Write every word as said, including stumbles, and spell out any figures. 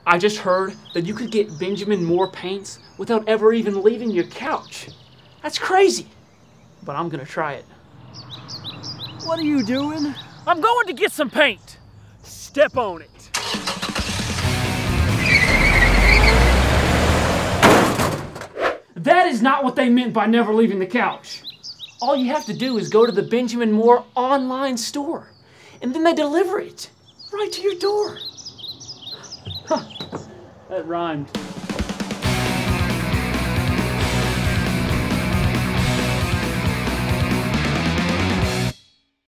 I just heard that you could get Benjamin Moore paints without ever even leaving your couch. That's crazy, but I'm gonna try it. What are you doing? I'm going to get some paint. Step on it. That is not what they meant by never leaving the couch. All you have to do is go to the Benjamin Moore online store, and then they deliver it right to your door. Huh, that rhymed.